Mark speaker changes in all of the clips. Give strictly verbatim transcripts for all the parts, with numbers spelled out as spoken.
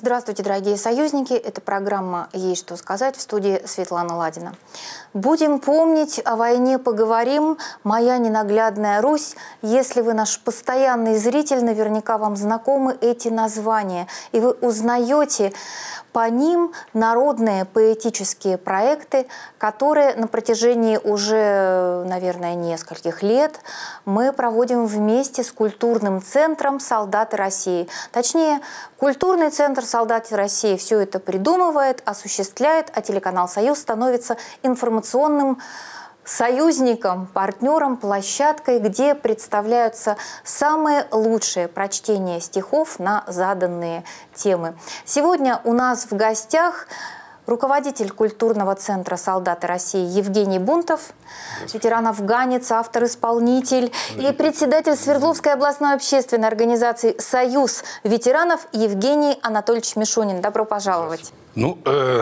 Speaker 1: Здравствуйте, дорогие союзники. Это программа «Есть что сказать», в студии Светлана Ладина. Будем помнить, о войне поговорим. «Моя ненаглядная Русь». Если вы наш постоянный зритель, наверняка вам знакомы эти названия. И вы узнаете по ним народные поэтические проекты, которые на протяжении уже, наверное, нескольких лет мы проводим вместе с культурным центром «Солдаты России». Точнее, культурный центр «Солдаты России» все это придумывает, осуществляет, а телеканал «Союз» становится информационным союзником, партнером, площадкой, где представляются самые лучшие прочтения стихов на заданные темы. Сегодня у нас в гостях руководитель культурного центра «Солдаты России» Евгений Бунтов, ветеран-афганец, автор-исполнитель и председатель Свердловской областной общественной организации «Союз ветеранов» Евгений Анатольевич Мишунин. Добро пожаловать.
Speaker 2: Ну, э,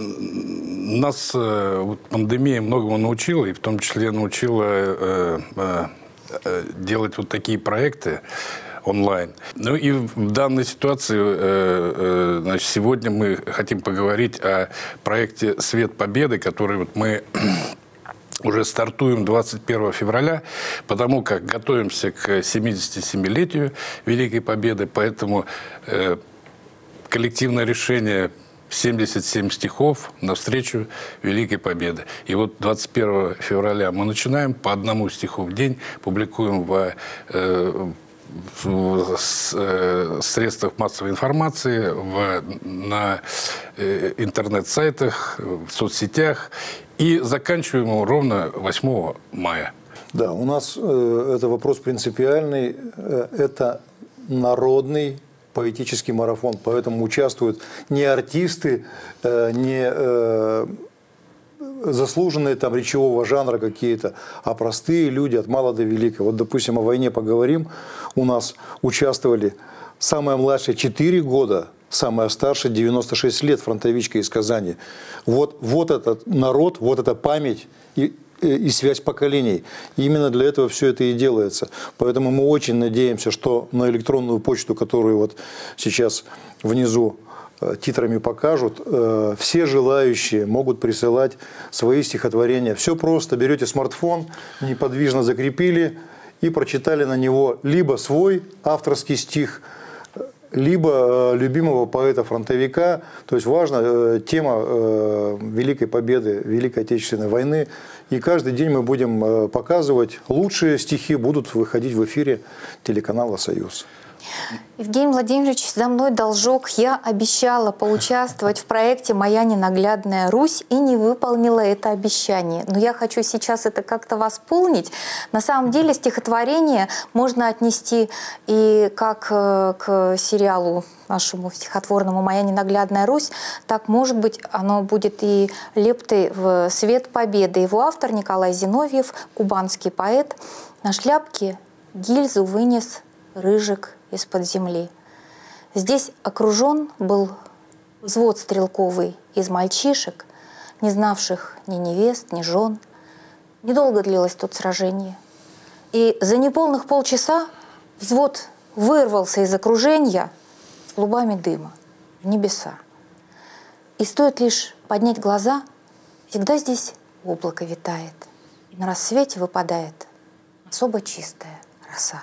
Speaker 2: нас э, вот пандемия многому научила, и в том числе научила э, э, э, делать вот такие проекты онлайн. Ну и в данной ситуации, э, э, значит, сегодня мы хотим поговорить о проекте «Свет Победы», который вот мы уже стартуем двадцать первого февраля, потому как готовимся к семидесятисемилетию Великой Победы, поэтому э, коллективное решение семьдесят семь стихов навстречу Великой Победы. И вот двадцать первого февраля мы начинаем, по одному стиху в день публикуем в, э, в э, средствах массовой информации, в, на э, интернет-сайтах, в соцсетях. И заканчиваем его ровно восьмого мая.
Speaker 3: Да, у нас э, это вопрос принципиальный. Э, это народный поэтический марафон, поэтому участвуют не артисты, не заслуженные там речевого жанра какие-то, а простые люди от мала до велика. Вот, допустим, о войне поговорим. У нас участвовали самая младшая четыре года, самая старшая девяносто шесть лет, фронтовичка из Казани. Вот, вот этот народ, вот эта память и и связь поколений. И именно для этого все это и делается. Поэтому мы очень надеемся, что на электронную почту, которую вот сейчас внизу титрами покажут, все желающие могут присылать свои стихотворения. Все просто. Берете смартфон, неподвижно закрепили и прочитали на него либо свой авторский стих, либо любимого поэта-фронтовика. То есть важна тема Великой Победы, Великой Отечественной войны. И каждый день мы будем показывать лучшие стихи, будут выходить в эфире телеканала «Союз».
Speaker 1: Евгений Владимирович, за мной должок. Я обещала поучаствовать в проекте «Моя ненаглядная Русь» и не выполнила это обещание. Но я хочу сейчас это как-то восполнить. На самом деле стихотворение можно отнести и как к сериалу нашему стихотворному «Моя ненаглядная Русь», так, может быть, оно будет и лептой в «Свет Победы». Его автор Николай Зиновьев, кубанский поэт, на шляпке гильзу вынес Рыжик из-под земли. Здесь окружен был взвод стрелковый из мальчишек, не знавших ни невест, ни жен. Недолго длилось тут сражение. И за неполных полчаса взвод вырвался из окружения с клубами дыма в небеса. И стоит лишь поднять глаза, всегда здесь облако витает, и на рассвете выпадает особо чистая роса.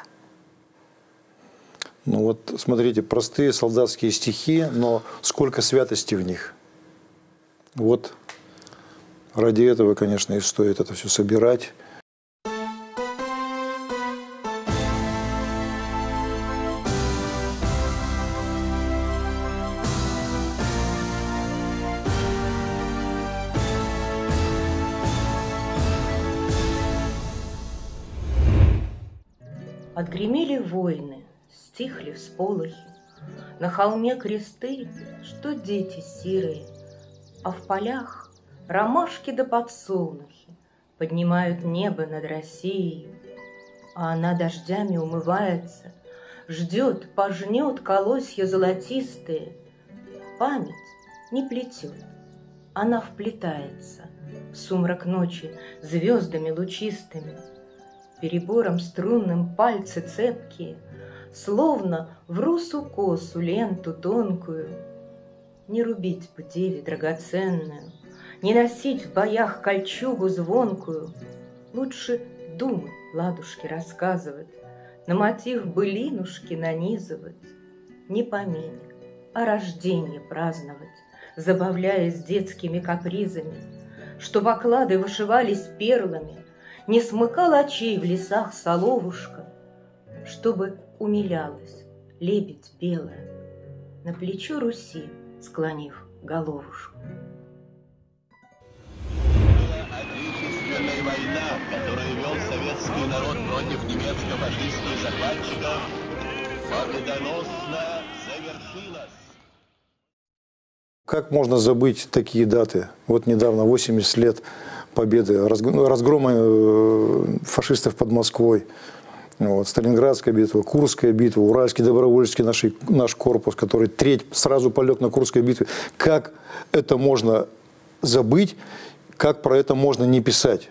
Speaker 3: Ну вот, смотрите, простые солдатские стихи, но сколько святости в них. Вот ради этого, конечно, и стоит это все собирать.
Speaker 4: Отгремели войны, стихли всполохи, на холме кресты, что дети сирые, а в полях ромашки да подсолнухи поднимают небо над Россией, а она дождями умывается, ждет, пожнет колосья золотистые. Память не плетет, она вплетается в сумрак ночи звездами лучистыми, перебором струнным пальцы цепкие, словно в русу косу ленту тонкую, Не рубить бы деве драгоценную, не носить в боях кольчугу звонкую. Лучше думы ладушки рассказывать, на мотив былинушки нанизывать. Не помине, а рождение праздновать, забавляясь детскими капризами, чтоб оклады вышивались перлами, не смыкал очей в лесах соловушка, чтобы умилялась лебедь белая, на плечо Руси склонив головушку.
Speaker 5: Отечественная война, которую вел советский народ против немецко-фашистских захватчиков, победоносно завершилась.
Speaker 3: Как можно забыть такие даты? Вот недавно, восемьдесят лет победы, разгрома фашистов под Москвой. Вот, Сталинградская битва, Курская битва, Уральский добровольческий наш, наш корпус, который треть сразу полег на Курской битве. Как это можно забыть, как про это можно не писать?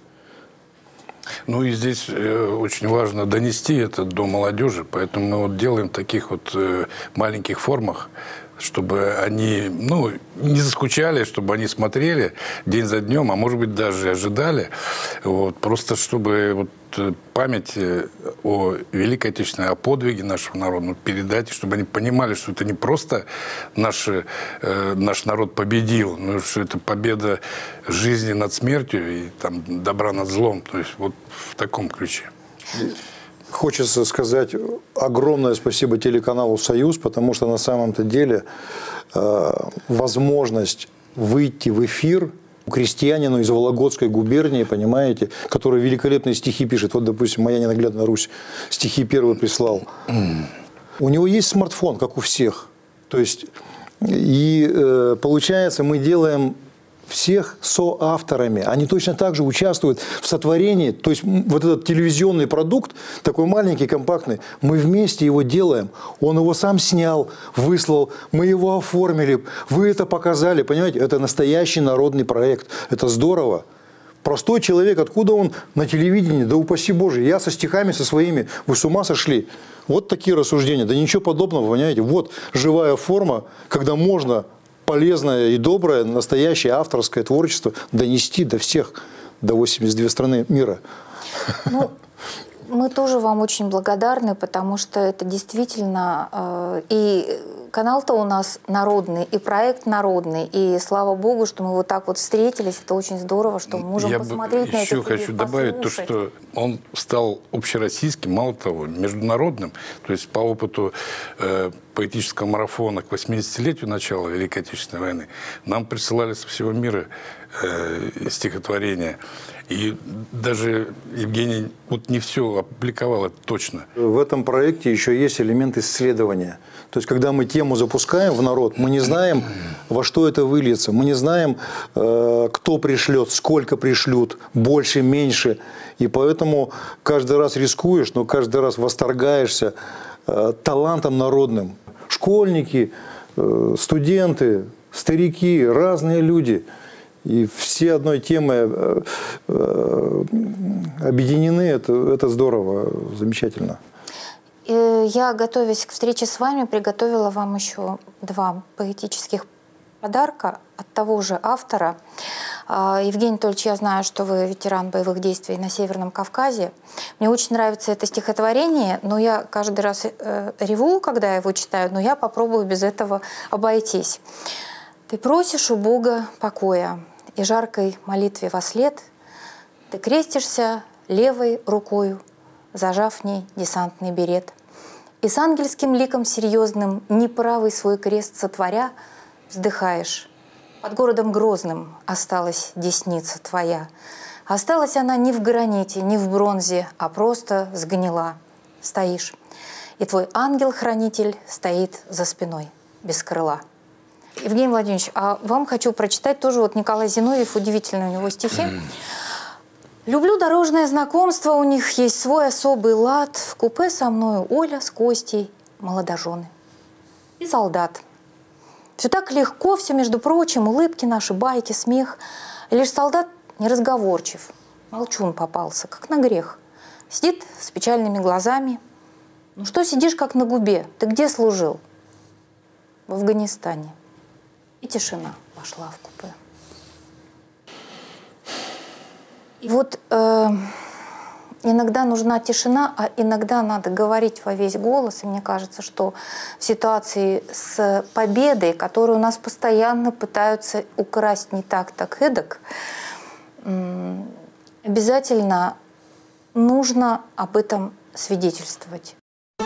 Speaker 2: Ну и здесь э, очень важно донести это до молодежи, поэтому мы вот делаем в таких вот э, маленьких формах, чтобы они, ну, не заскучали, чтобы они смотрели день за днем, а может быть даже ожидали, вот, просто чтобы вот память о Великой Отечественной, о подвиге нашего народа, ну, передать, чтобы они понимали, что это не просто наши, э, наш народ победил, но что это победа жизни над смертью и там, добра над злом, то есть вот в таком ключе.
Speaker 3: Хочется сказать огромное спасибо телеканалу «Союз», потому что на самом-то деле э, возможность выйти в эфир крестьянину из Вологодской губернии, понимаете, который великолепные стихи пишет. Вот, допустим, «Моя ненаглядная Русь» стихи первый прислал. Mm. У него есть смартфон, как у всех. То есть, и э, получается, мы делаем всех соавторами. Они точно так же участвуют в сотворении. То есть вот этот телевизионный продукт, такой маленький, компактный, мы вместе его делаем. Он его сам снял, выслал, мы его оформили, вы это показали. Понимаете, это настоящий народный проект. Это здорово. Простой человек, откуда он на телевидении? Да упаси Боже, я со стихами со своими. Вы с ума сошли? Вот такие рассуждения. Да ничего подобного, понимаете. Вот живая форма, когда можно полезное и доброе, настоящее авторское творчество донести до всех, до восьмидесяти двух стран мира.
Speaker 1: Ну, мы тоже вам очень благодарны, потому что это действительно э, и канал-то у нас народный, и проект народный, и слава Богу, что мы вот так вот встретились, это очень здорово, что мы можем
Speaker 2: Я
Speaker 1: посмотреть на это.
Speaker 2: Я еще хочу добавить то, что он стал общероссийским, мало того, международным, то есть по опыту э, поэтического марафона к восьмидесятилетию начала Великой Отечественной войны нам присылали со всего мира э, стихотворения. И даже Евгений вот не все опубликовал, это точно.
Speaker 3: В этом проекте еще есть элемент исследования. То есть, когда мы тему запускаем в народ, мы не знаем, во что это выльется. Мы не знаем, кто пришлет, сколько пришлют, больше, меньше. И поэтому каждый раз рискуешь, но каждый раз восторгаешься талантом народным. Школьники, студенты, старики, разные люди. И все одной темой объединены. Это, это здорово, замечательно.
Speaker 1: Я, готовясь к встрече с вами, приготовила вам еще два поэтических подарка от того же автора. Евгений Анатольевич, я знаю, что вы ветеран боевых действий на Северном Кавказе. Мне очень нравится это стихотворение, но я каждый раз реву, когда его читаю, но я попробую без этого обойтись. «Ты просишь у Бога покоя, и жаркой молитве вослед ты крестишься левой рукою, зажав в ней десантный берет. И с ангельским ликом серьезным, неправый свой крест сотворя, вздыхаешь. Под городом Грозным осталась десница твоя. Осталась она не в граните, не в бронзе, а просто сгнила. Стоишь, и твой ангел-хранитель стоит за спиной, без крыла». Евгений Владимирович, а вам хочу прочитать тоже вот Николай Зиновьев, удивительные у него стихи. «Люблю дорожное знакомство, у них есть свой особый лад. В купе со мною Оля с Костей, молодожены. И солдат. Все так легко, все, между прочим, улыбки наши, байки, смех. Лишь солдат неразговорчив, молчун попался, как на грех. Сидит с печальными глазами. Ну что сидишь, как на губе? Ты где служил? В Афганистане. И тишина пошла в купе. И вот э, иногда нужна тишина, а иногда надо говорить во весь голос. И мне кажется, что в ситуации с победой, которую у нас постоянно пытаются украсть не так, так эдак, э, обязательно нужно об этом свидетельствовать.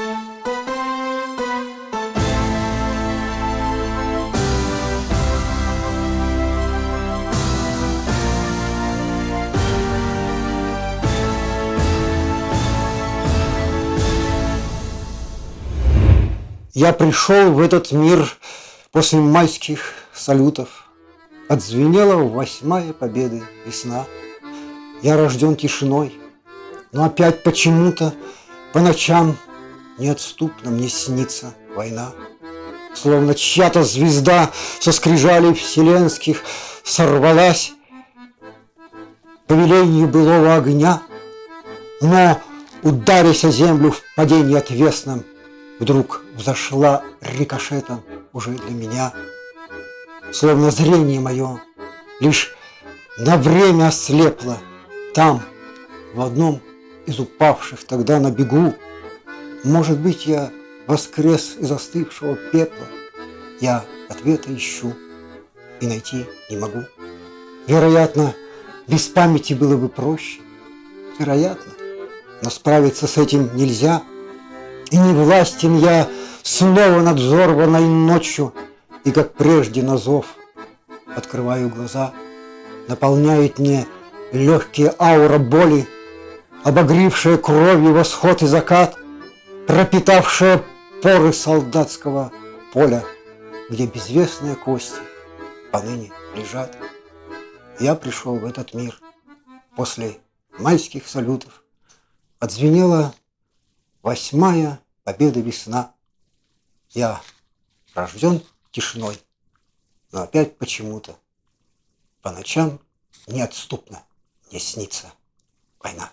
Speaker 6: Я пришел в этот мир после майских салютов. Отзвенела восьмая победы весна. Я рожден тишиной, но опять почему-то по ночам неотступно мне снится война. Словно чья-то звезда со скрижалей вселенских сорвалась по велению былого огня, но, ударясь о землю в падении отвесном, вдруг взошла рикошетом уже для меня. Словно зрение мое лишь на время ослепло там, в одном из упавших тогда на бегу. Может быть, я воскрес из остывшего пепла. Я ответа ищу и найти не могу. Вероятно, без памяти было бы проще. Вероятно, но справиться с этим нельзя. И не властен я снова над взорванной ночью, и, как прежде, на зов открываю глаза. Наполняет мне легкие аура боли, обогревшая кровью восход и закат, пропитавшая поры солдатского поля, где безвестные кости поныне лежат. Я пришел в этот мир после майских салютов. Отзвенела восьмая победа весна. Я рожден тишиной, но опять почему-то по ночам неотступно мне снится война.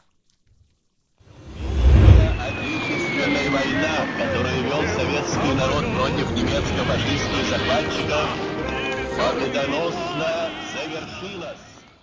Speaker 5: Отечественная война, которую вел советский народ против немецко-фашистских захватчиков, победоносно завершилась.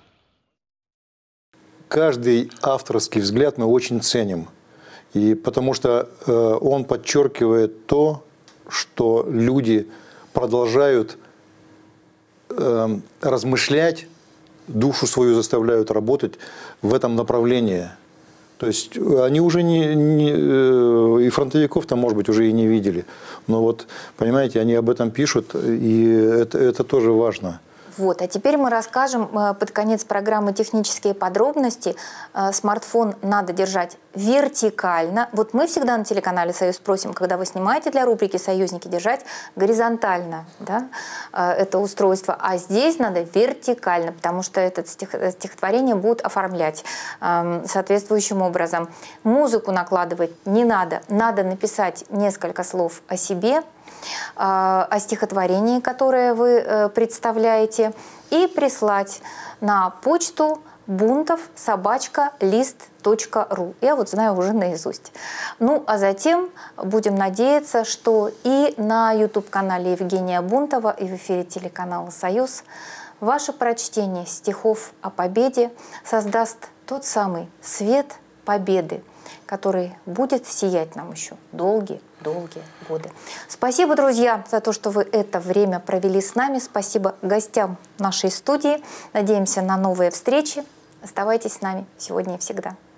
Speaker 3: Каждый авторский взгляд мы очень ценим. И потому что э, он подчеркивает то, что люди продолжают э, размышлять, душу свою заставляют работать в этом направлении. То есть они уже не, не э, и фронтовиков там, может быть, уже и не видели. Но вот, понимаете, они об этом пишут, и это, это тоже важно.
Speaker 1: Вот. А теперь мы расскажем под конец программы технические подробности. Смартфон надо держать вертикально. Вот мы всегда на телеканале «Союз» просим, когда вы снимаете для рубрики «Союзники», держать горизонтально, да, это устройство. А здесь надо вертикально, потому что это стих, стихотворение будут оформлять э, соответствующим образом. Музыку накладывать не надо. Надо написать несколько слов о себе, о стихотворении, которое вы представляете, и прислать на почту бунтов собачка лист точка ру. Я вот знаю уже наизусть. Ну, а затем будем надеяться, что и на ютуб-канале Евгения Бунтова, и в эфире телеканала «Союз» ваше прочтение стихов о победе создаст тот самый свет победы, который будет сиять нам еще долгие-долгие годы. Спасибо, друзья, за то, что вы это время провели с нами. Спасибо гостям нашей студии. Надеемся на новые встречи. Оставайтесь с нами сегодня и всегда.